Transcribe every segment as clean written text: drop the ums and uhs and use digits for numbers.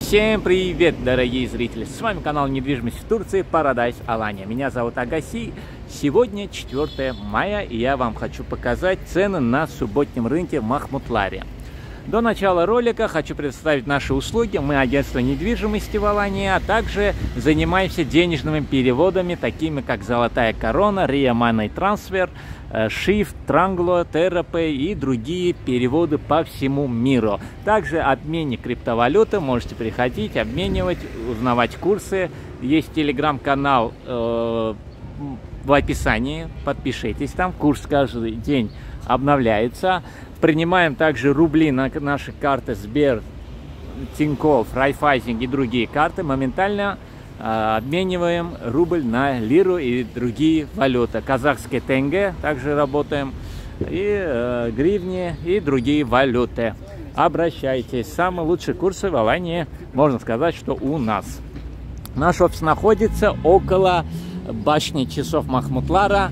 Всем привет, дорогие зрители! С вами канал недвижимости в Турции Paradise Alanya. Меня зовут Агаси. Сегодня 4 мая, и я вам хочу показать цены на субботнем рынке в Махмутларе. До начала ролика хочу представить наши услуги. Мы агентство недвижимости в Алании, а также занимаемся денежными переводами, такими как Золотая Корона, Ria Money Transfer, Shift, Tranglo, Terrapay и другие переводы по всему миру. Также обменник криптовалюты. Можете приходить, обменивать, узнавать курсы. Есть телеграм-канал в описании. Подпишитесь там. Курс каждый день обновляется. Принимаем также рубли на наши карты Сбер, Тинькофф, Райфайзинг и другие карты. Моментально обмениваем рубль на лиру и другие валюты. Казахский тенге также работаем. И гривни и другие валюты. Обращайтесь. Самые лучшие курсы в Алании, можно сказать, что у нас. Наш офис находится около башни часов Махмутлара.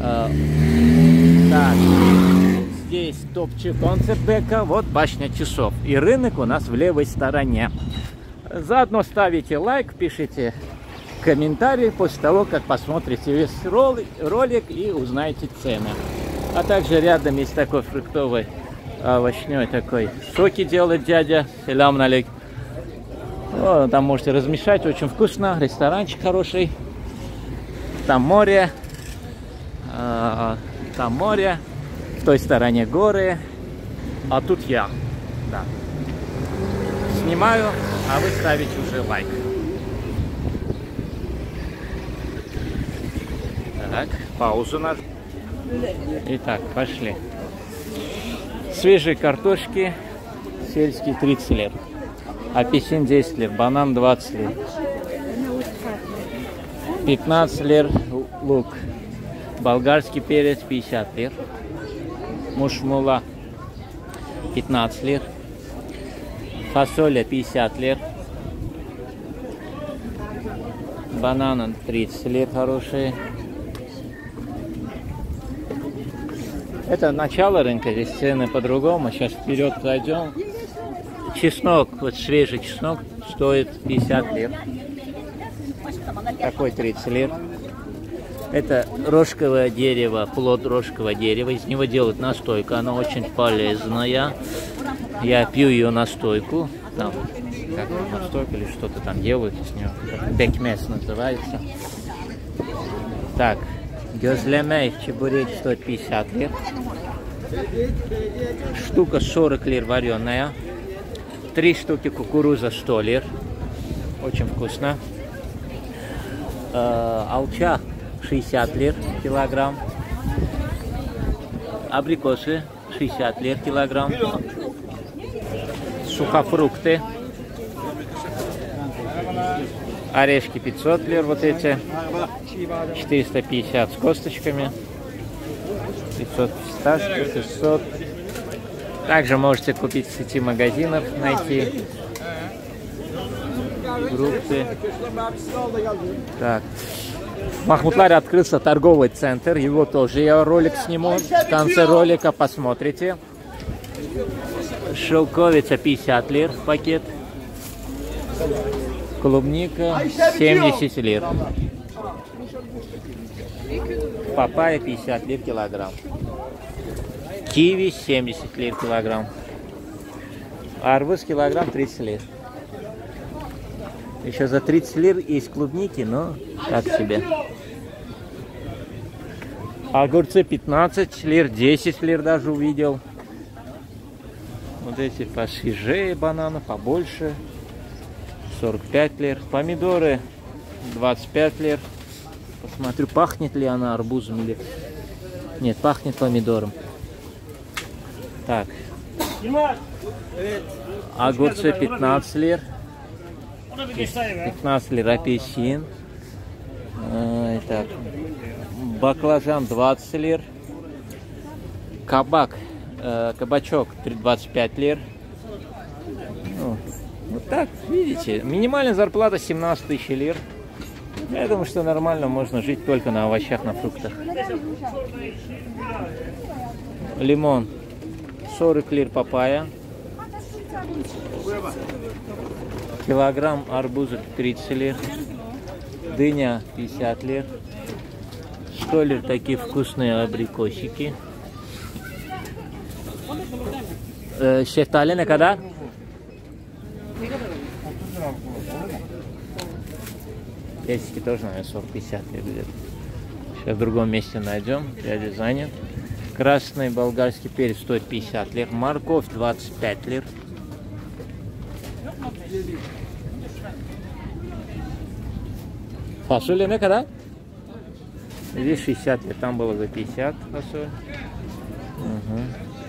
Так. Здесь топчик Концертбека, вот башня часов. И рынок у нас в левой стороне. Заодно ставите лайк, пишите комментарии после того, как посмотрите весь ролик и узнаете цены. А также рядом есть такой фруктовый, овощной такой. Соки делает дядя. Селям алейк. Там можете размешать, очень вкусно. Ресторанчик хороший. Там море. Там море. В той стороне горы, а тут я. Да. Снимаю, а вы ставите уже лайк. Так, паузу нажму. Итак, пошли. Свежие картошки, сельские 30 лир. Апельсин 10 лир, банан 20 лир. 15 лир лук. Болгарский перец 50 лир. Мушмула 15 лир. Фасоля 50 лир. Бананы 30 лир хорошие. Это начало рынка, здесь цены по-другому. Сейчас вперед зайдем. Чеснок, вот свежий чеснок стоит 50 лир. Такой 30 лир. Это рожковое дерево, плод рожкового дерева. Из него делают настойку. Она очень полезная. Я пью ее настойку. Там, как настойка или что-то там делают из нее. Бекмес называется. Так, гёзлемей чебурек стоит 50 лир. Штука 40 лир вареная. 3 штуки кукуруза 100 лир. Очень вкусно. Алча 60 лир килограмм. Абрикосы 60 лир килограмм. Сухофрукты. Орешки 500 лир вот эти. 450 с косточками. 500 фисташки, 600. Также можете купить в сети магазинов, найти фрукты. Так. В Махмутларе открылся торговый центр, его тоже я ролик сниму, в конце ролика посмотрите. Шелковица 50 лир пакет, клубника 70 лир, папайя 50 лир килограмм, киви 70 лир килограмм, арбуз килограмм 30 лир. Еще за 30 лир есть клубники, но так себе. Огурцы 15 лир, 10 лир даже увидел. Вот эти посвежее бананы, побольше. 45 лир. Помидоры 25 лир. Посмотрю, пахнет ли она арбузом или... Нет, пахнет помидором. Так. Огурцы 15 лир. 15 лир апельсин. Так. Баклажан 20 лир. Кабачок 25 лир. Вот так, видите, минимальная зарплата 17 тысяч лир. Я думаю, что нормально можно жить только на овощах, на фруктах. Лимон 40 лир папайя. Килограмм арбуза 30 лир. Дыня 50 лир. 100 лир такие вкусные абрикосики. Şeftali ne kadar? Персики тоже, наверное, 40-50 лир где-то. Сейчас в другом месте найдем. Дядя занят. Красный болгарский перец стоит 50 лир. Морковь 25 лир. Фасоль не когда? Здесь 60 лир. Там было за 50 фасоль. Угу.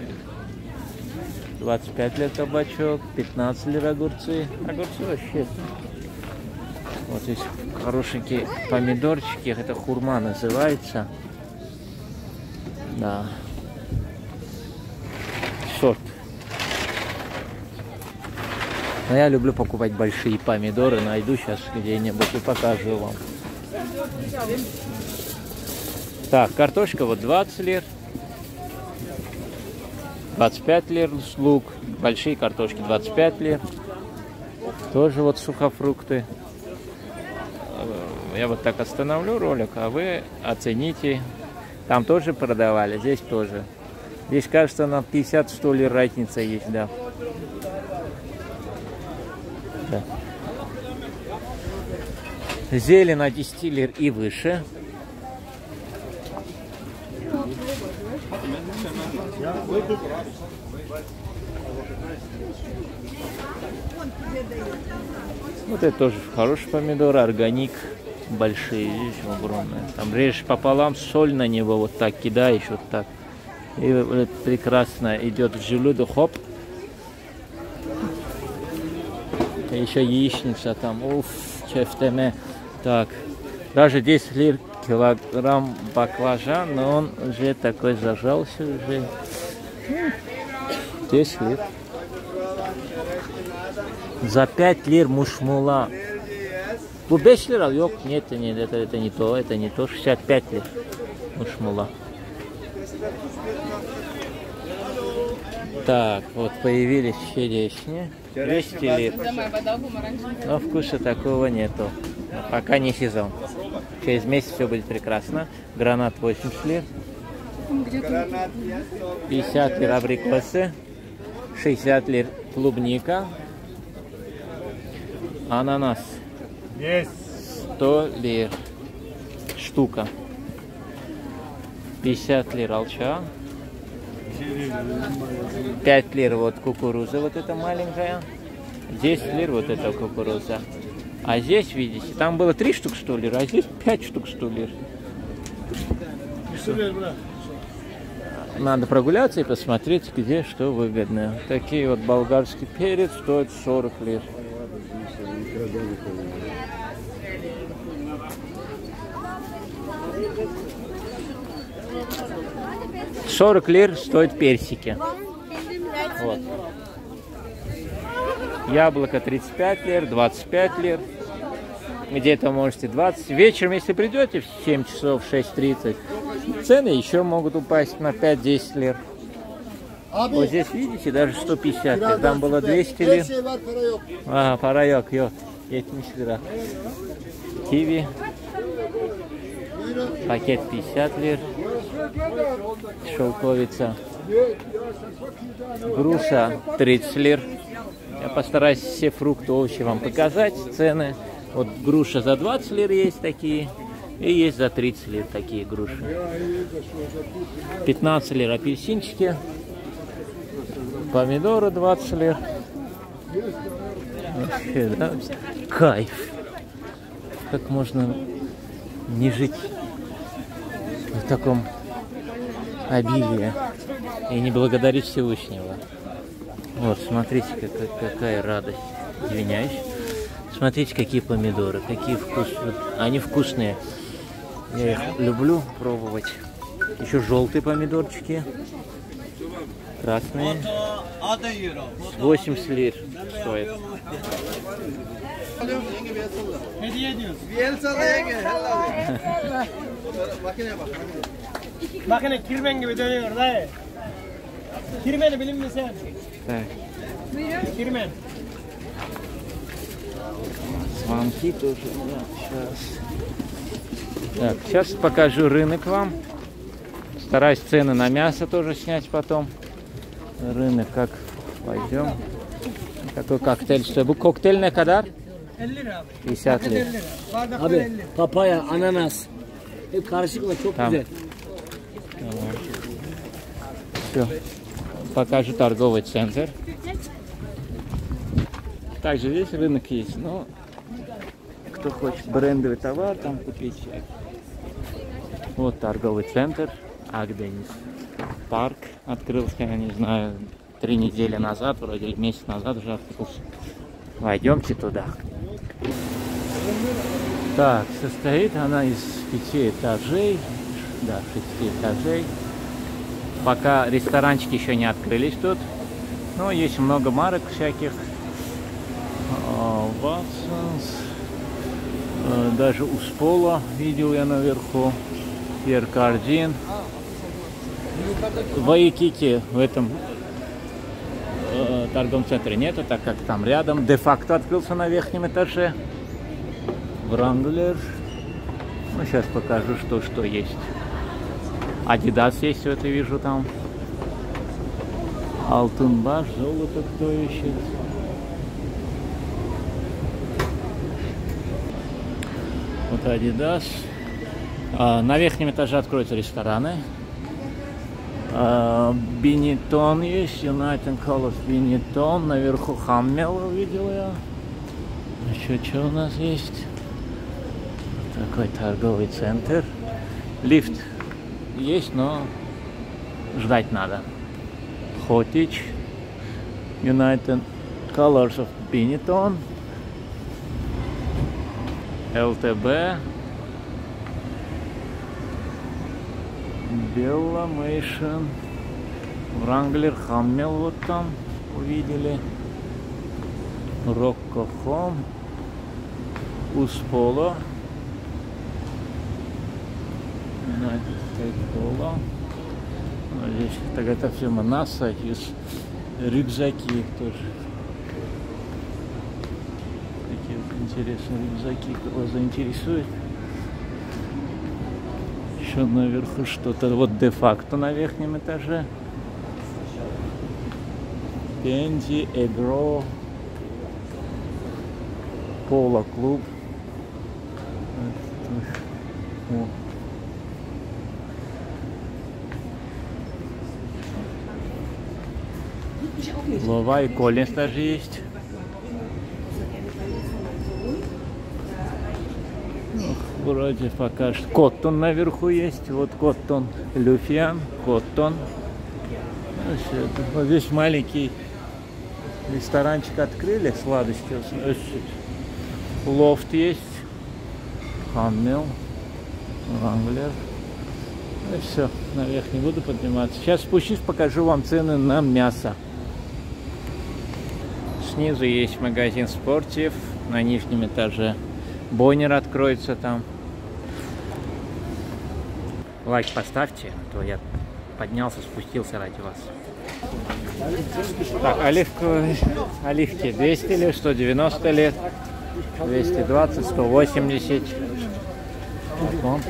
25 лир кабачок. 15 лир огурцы. Огурцы вообще. Вот здесь хорошенькие помидорчики. Это хурма называется. Да. Сорт. Но я люблю покупать большие помидоры. Найду сейчас где-нибудь и покажу вам. Так, картошка вот 20 лир. 25 лир лук. Большие картошки 25 лир. Тоже вот сухофрукты. Я вот так остановлю ролик, а вы оцените. Там тоже продавали, здесь тоже. Здесь, кажется, на 50-100 лир разница есть, да. Да. Зелень на 10 лир и выше. Вот это тоже хороший помидор, органик. Большие, видишь, огромные. Там режешь пополам, соль на него вот так кидаешь, вот так. И вот прекрасно идет в желудок, хоп. И еще яичница там, уф, чефтеме. Так, даже 10 лир килограмм баклажан, но он уже такой зажался уже. 10 лир. За 5 лир мушмула. Bu 5 lira yok, нет, это не то, 65 лир мушмула. Так, вот появились черешни, 200 лир. Но вкуса такого нету, пока не сезон. Через месяц все будет прекрасно. Гранат 80 лир. 50 лир абрикосы, 60 лир клубника. Ананас. 100 лир штука. 50 лир алча. 5 лир вот кукуруза, вот эта маленькая. 10 лир вот эта кукуруза. А здесь, видите, там было 3 штук 100 лир, а здесь 5 штук 100 лир. Надо прогуляться и посмотреть, где что выгодно. Такие вот болгарский перец стоит 40 лир. 40 лир стоят персики. Вот. Яблоко 35 лир, 25 лир. Где-то можете 20. Вечером, если придете в 7 часов, 6:30, цены еще могут упасть на 5-10 лир. Вот здесь, видите, даже 150 лир. Там было 200 лир. А, парайок, йо, 70 лир. Киви. Пакет 50 лир. Шелковица. Груша 30 лир. Я постараюсь все фрукты, овощи вам показать. Цены. Вот груша за 20 лир есть такие. И есть за 30 лир такие груши. 15 лир апельсинчики. Помидоры 20 лир. Вообще, да? Кайф. Как можно не жить в таком обилии и не благодарить Всевышнего. Вот, смотрите, какая радость. Извиняюсь. Смотрите, какие помидоры, какие вкусные. Они вкусные. Я их люблю пробовать. Еще желтые помидорчики. Красные. 80 лир стоит. Makine kirmen gibi dönüyor dayı. Kirmeni bilir misin? Так. Kirmen. Звонки тоже. Да, сейчас. Так, сейчас покажу рынок вам. Стараюсь цены на мясо тоже снять потом. Рынок как пойдем. Какой коктейль? Что? Bu коктейль ne kadar? 50 lira. Abi papaya, ananas. Hep karışık ve çok Tamam. güzel. Tamam. Все. Покажу торговый центр. Также здесь рынок есть. Но кто хочет брендовый товар, там купить. Вот торговый центр. Агденис. Парк открылся, я не знаю, 3 недели назад, вроде месяц назад уже открылся. Войдемте туда. Так, состоит она из 5 этажей. Да, 6 этажей. Пока ресторанчики еще не открылись тут. Но есть много марок всяких. Watsons. Даже Успола видел я наверху. Пьер Кардин. В Вайкики в этом торговом центре нету, так как там рядом. Де-факто открылся на верхнем этаже. Wrangler. Ну, сейчас покажу, что есть. Adidas есть, вот я вижу там. Алтынбаш, золото кто ищет. Вот Adidas. На верхнем этаже откроются рестораны. Benetton есть, United Colors Benetton. Наверху Хаммел увидел я. Еще что у нас есть? Такой торговый центр. Лифт есть, но ждать надо. Хотич. United Colors of Benetton. ЛТБ. Белла Мейшн. Wrangler, Хаммел вот там увидели. Рокко Хом. Усполо. Пола. Здесь так это все Манаса, есть рюкзаки тоже. Такие вот интересные рюкзаки, кого заинтересует. Еще наверху что-то. Вот де-факто на верхнем этаже. Пенди, Эгро, Пола клуб. Лова и Коллинс даже есть. Вроде пока что. Коттон наверху есть. Вот Коттон, Люфиан, Коттон. Вот здесь маленький ресторанчик открыли, сладости. Лофт есть. Хаммел, Wrangler. И все, наверх не буду подниматься. Сейчас спущусь, покажу вам цены на мясо. Снизу есть магазин Спортив, на нижнем этаже Боннер откроется там. Лайк поставьте, а то я поднялся, спустился ради вас. Так, оливки 200 лет, 190 лет, 220, 180. Вот.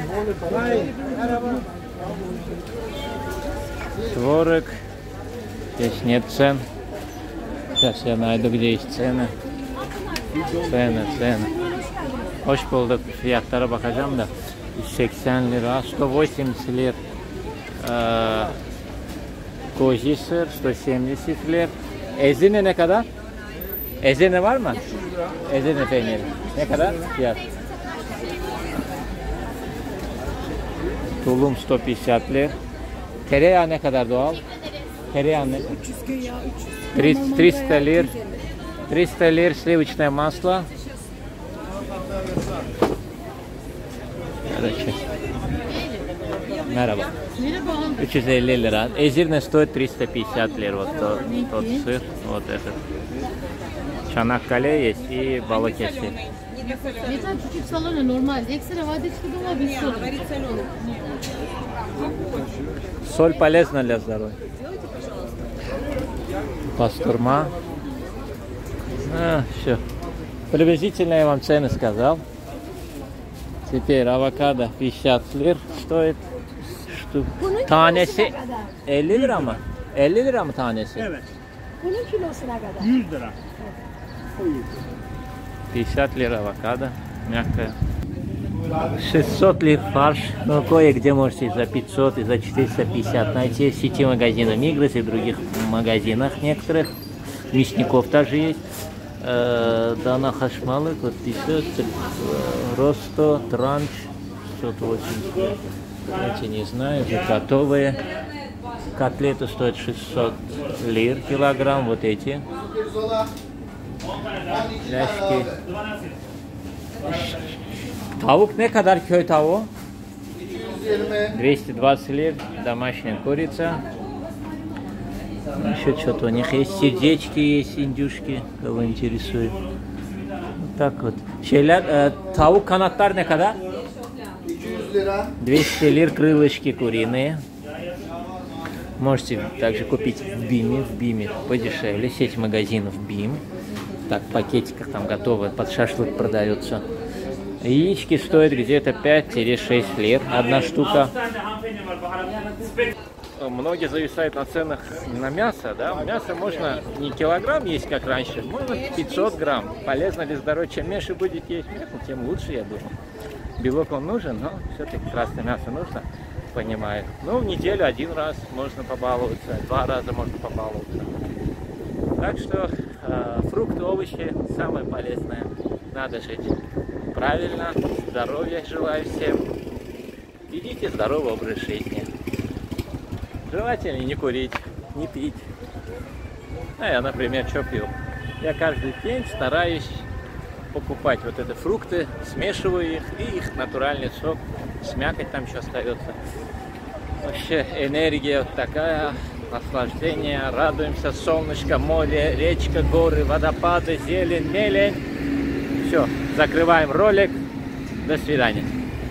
Творог. Здесь нет цен. Сейчас я найду, где есть цены. Цены. Hoş bulduk. Fiyatlara bakacağım da. 80 lira, 180 lira. Koji sır, 170 lira. Ezine ne kadar? Ezine var mı? Ezine peyniri. Ne kadar? Fiyat. Tulum 150 lira. Tereyağı ne kadar doğal? Tereyağı ne? 300 лир. 300 лир сливочное масло. Merhaba. 350 лира. Эзирне стоит 350 лир. Вот тот сыр. Вот этот. Çanakkale есть и Balıkesir. Yeter küçük salona normal. Ekstra vade çıkıdı ama bir sorun. Соль полезна для здоровья. Пастырма. Все. Приблизительно я вам цены сказал. Теперь авокадо 50 лир стоит. Tanesi 50 lira mı? 50 lira mı tanesi? Evet. Bunun kilosuna kadar. 100 lira. 50 лир авокадо, мягкая. 600 лир фарш, но кое-где можете и за 500, и за 450 найти в сети магазина Мигрос и в других магазинах некоторых. Мясников тоже есть. Дана Хашмалы, вот 50, Росто, Транч, 180. Эти не знаю, уже готовые. Котлеты стоят 600 лир килограмм, вот эти. Ляшки. Tavuk ne kadar köy tavuğu? 220 лир, домашняя курица. Еще что-то у них есть, сердечки есть, индюшки, кого интересует. Вот так вот. Şeyler, tavuk kanatlar ne kadar? 200 лир крылышки куриные. Можете также купить в Биме подешевле, сеть магазинов Бим. Так, в пакетиках там готовы, под шашлык продается. Яички стоят где-то 5-6 лир, одна штука. Многие зависают на ценах на мясо, да? Мясо можно не килограмм есть, как раньше, можно 500 грамм. Полезно для здоровья. Чем меньше будете есть мясо, тем лучше, я думаю. Белок он нужен, но все-таки красное мясо нужно, понимаю. Ну, в неделю один раз можно побаловаться, 2 раза можно побаловаться. Так что фрукты, овощи самое полезное. Надо жить правильно, здоровья желаю всем. Ведите здоровый образ жизни. Желательно не курить, не пить. А я, например, что пью? Я каждый день стараюсь покупать вот это фрукты, смешиваю их, и их натуральный сок, с мякоть там еще остается. Вообще энергия вот такая, наслаждение, радуемся, солнышко, море, речка, горы, водопады, зелень, мелень. Все, закрываем ролик. До свидания.